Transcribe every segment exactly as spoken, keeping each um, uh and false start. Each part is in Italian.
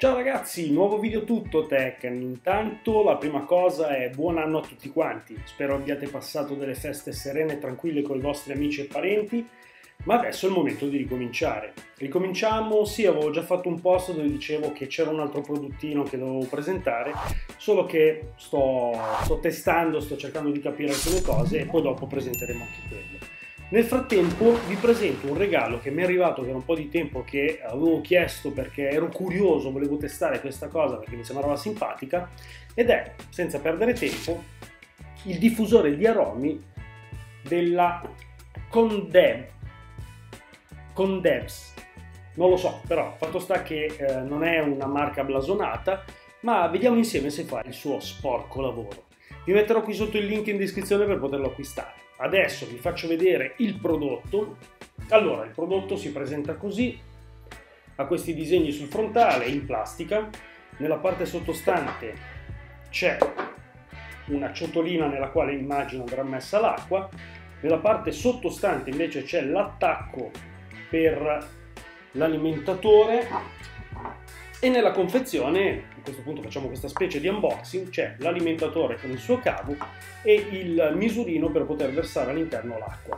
Ciao ragazzi, nuovo video tutto tech. Intanto la prima cosa è buon anno a tutti quanti. Spero abbiate passato delle feste serene e tranquille con i vostri amici e parenti, ma adesso è il momento di ricominciare. Ricominciamo, sì, avevo già fatto un post dove dicevo che c'era un altro produttino che dovevo presentare, solo che sto, sto testando, sto cercando di capire alcune cose e poi dopo presenteremo anche quello. Nel frattempo vi presento un regalo che mi è arrivato per un po' di tempo, che avevo chiesto perché ero curioso, volevo testare questa cosa perché mi sembrava simpatica, ed è, senza perdere tempo, il diffusore di aromi della Condev. Condevs. Non lo so, però fatto sta che eh, non è una marca blasonata, ma vediamo insieme se fa il suo sporco lavoro. Vi metterò qui sotto il link in descrizione per poterlo acquistare. Adesso vi faccio vedere il prodotto. Allora, il prodotto si presenta così, ha questi disegni sul frontale in plastica, nella parte sottostante c'è una ciotolina nella quale immagino andrà messa l'acqua, nella parte sottostante invece c'è l'attacco per l'alimentatore e nella confezione, a questo punto facciamo questa specie di unboxing, c'è l'alimentatore con il suo cavo e il misurino per poter versare all'interno l'acqua.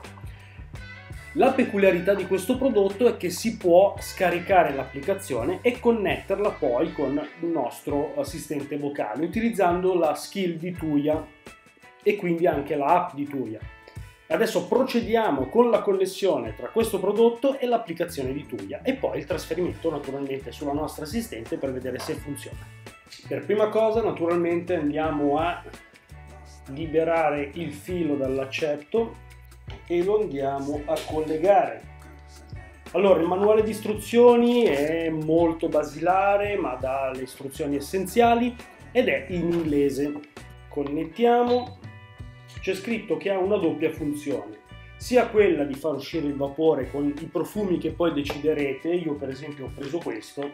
La peculiarità di questo prodotto è che si può scaricare l'applicazione e connetterla poi con il nostro assistente vocale utilizzando la skill di Tuya e quindi anche la app di Tuya. Adesso procediamo con la connessione tra questo prodotto e l'applicazione di Tuya e poi il trasferimento naturalmente sulla nostra assistente per vedere se funziona. Per prima cosa naturalmente andiamo a liberare il filo dall'accetto e lo andiamo a collegare. Allora, il manuale di istruzioni è molto basilare ma dà le istruzioni essenziali ed è in inglese. Connettiamo. C'è scritto che ha una doppia funzione, sia quella di far uscire il vapore con i profumi che poi deciderete. Io per esempio ho preso questo,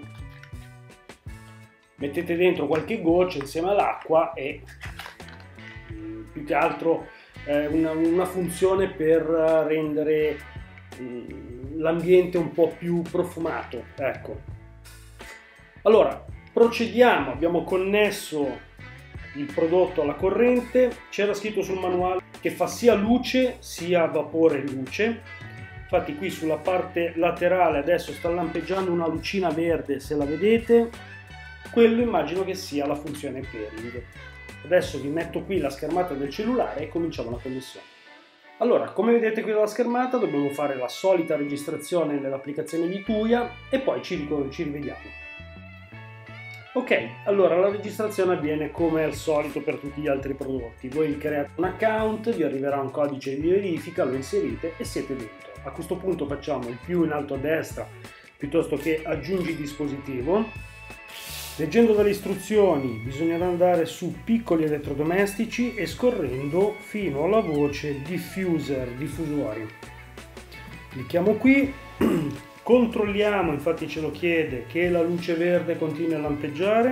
mettete dentro qualche goccia insieme all'acqua e più che altro eh, una, una funzione per rendere l'ambiente un po' più profumato, ecco. Allora, procediamo, abbiamo connesso il prodotto alla corrente, c'era scritto sul manuale che fa sia luce sia vapore luce. Infatti qui sulla parte laterale adesso sta lampeggiando una lucina verde, se la vedete, quello immagino che sia la funzione pairing. Adesso vi metto qui la schermata del cellulare e cominciamo la connessione. Allora, come vedete qui dalla schermata dobbiamo fare la solita registrazione nell'applicazione di Tuya e poi ci, ci rivediamo. Ok, allora la registrazione avviene come al solito per tutti gli altri prodotti. Voi create un account, vi arriverà un codice di verifica, lo inserite e siete dentro. A questo punto facciamo il più in alto a destra piuttosto che aggiungi dispositivo. Leggendo dalle istruzioni bisognerà andare su piccoli elettrodomestici e scorrendo fino alla voce diffuser, diffusori. Clicchiamo qui. Controlliamo, infatti ce lo chiede, che la luce verde continui a lampeggiare.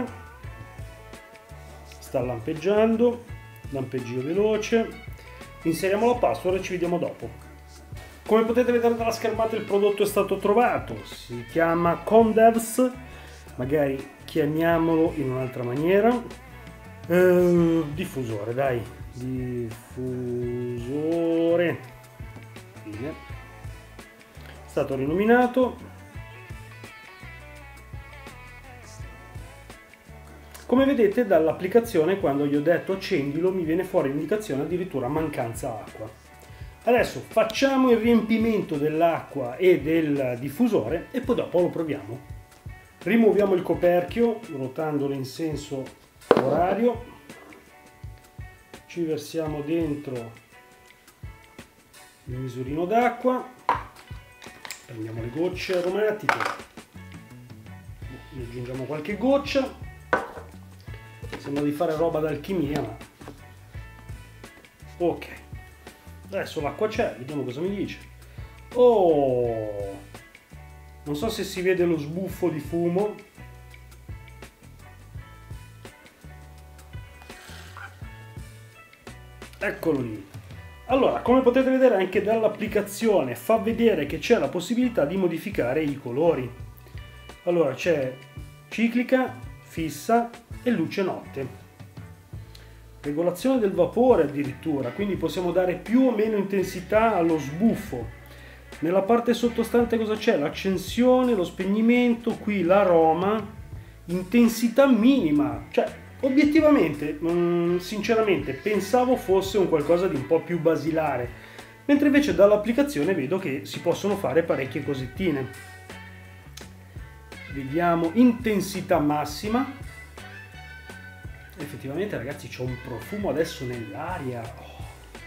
Sta lampeggiando, lampeggio veloce. Inseriamo la password e ci vediamo dopo. Come potete vedere dalla schermata il prodotto è stato trovato. Si chiama Condevs, magari chiamiamolo in un'altra maniera. Uh, diffusore, dai. Diffusore. Fine. Stato rinominato. Come vedete dall'applicazione, quando gli ho detto accendilo, mi viene fuori l'indicazione addirittura mancanza acqua. Adesso facciamo il riempimento dell'acqua e del diffusore e poi dopo lo proviamo. Rimuoviamo il coperchio ruotandolo in senso orario, ci versiamo dentro il misurino d'acqua. Prendiamo le gocce aromatiche, ne aggiungiamo qualche goccia, sembra di fare roba d'alchimia, ma ok, adesso l'acqua c'è, vediamo cosa mi dice. Oh, non so se si vede lo sbuffo di fumo, eccolo lì. Allora, come potete vedere anche dall'applicazione fa vedere che c'è la possibilità di modificare i colori. Allora c'è ciclica, fissa e luce notte. Regolazione del vapore addirittura, quindi possiamo dare più o meno intensità allo sbuffo. Nella parte sottostante cosa c'è? L'accensione, lo spegnimento, qui l'aroma, intensità minima. Cioè, obiettivamente, sinceramente, pensavo fosse un qualcosa di un po' più basilare, mentre invece dall'applicazione vedo che si possono fare parecchie cosettine. Vediamo intensità massima. Effettivamente ragazzi c'è un profumo adesso nell'aria. Oh.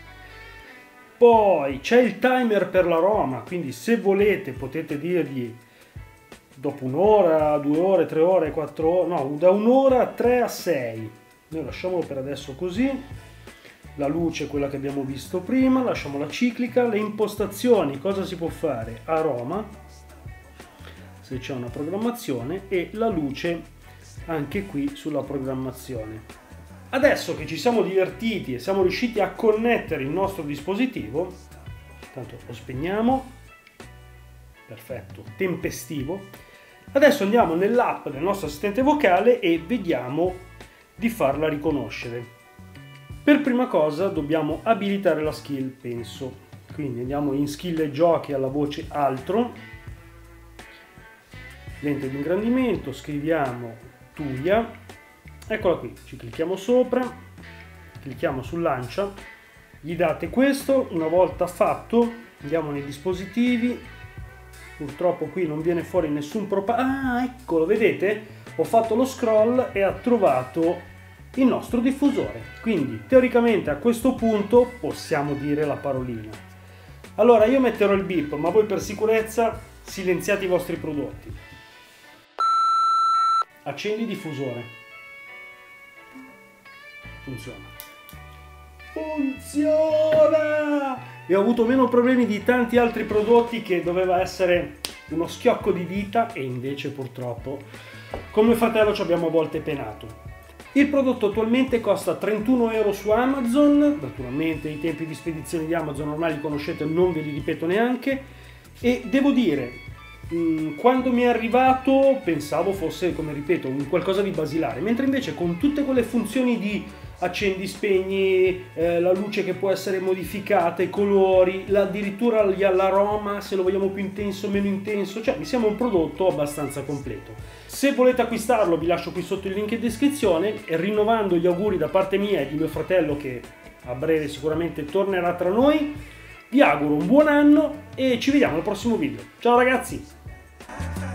Poi c'è il timer per l'aroma, quindi se volete potete dirgli dopo un'ora, due ore, tre ore, quattro ore, no, da un'ora a tre a sei. Noi lasciamolo per adesso così. La luce, quella che abbiamo visto prima, lasciamo la ciclica. Le impostazioni, cosa si può fare? Aroma, se c'è una programmazione, e la luce anche qui sulla programmazione. Adesso che ci siamo divertiti e siamo riusciti a connettere il nostro dispositivo, tanto lo spegniamo, perfetto, tempestivo. Adesso andiamo nell'app del nostro assistente vocale e vediamo di farla riconoscere. Per prima cosa dobbiamo abilitare la skill, penso, quindi andiamo in skill e giochi alla voce altro, lente di ingrandimento, scriviamo Tulia, eccola qui, ci clicchiamo sopra, clicchiamo su lancia, gli date questo, una volta fatto andiamo nei dispositivi, purtroppo qui non viene fuori nessun propa, ah eccolo, vedete, ho fatto lo scroll e ha trovato il nostro diffusore, quindi teoricamente a questo punto possiamo dire la parolina. Allora io metterò il beep, ma voi per sicurezza silenziate i vostri prodotti. Accendi diffusore. Funziona. Funziona! E ho avuto meno problemi di tanti altri prodotti che doveva essere uno schiocco di dita e invece purtroppo come fratello ci abbiamo a volte penato. Il prodotto attualmente costa trentuno euro su Amazon, naturalmente i tempi di spedizione di Amazon ormai li conoscete, non ve li ripeto neanche, e devo dire, quando mi è arrivato pensavo fosse, come ripeto, un qualcosa di basilare, mentre invece con tutte quelle funzioni di accendi, spegni, eh, la luce che può essere modificata, i colori, la, addirittura l'aroma, se lo vogliamo più intenso o meno intenso, cioè mi sembra un prodotto abbastanza completo. Se volete acquistarlo vi lascio qui sotto il link in descrizione, e rinnovando gli auguri da parte mia e di mio fratello che a breve sicuramente tornerà tra noi, vi auguro un buon anno e ci vediamo al prossimo video. Ciao ragazzi!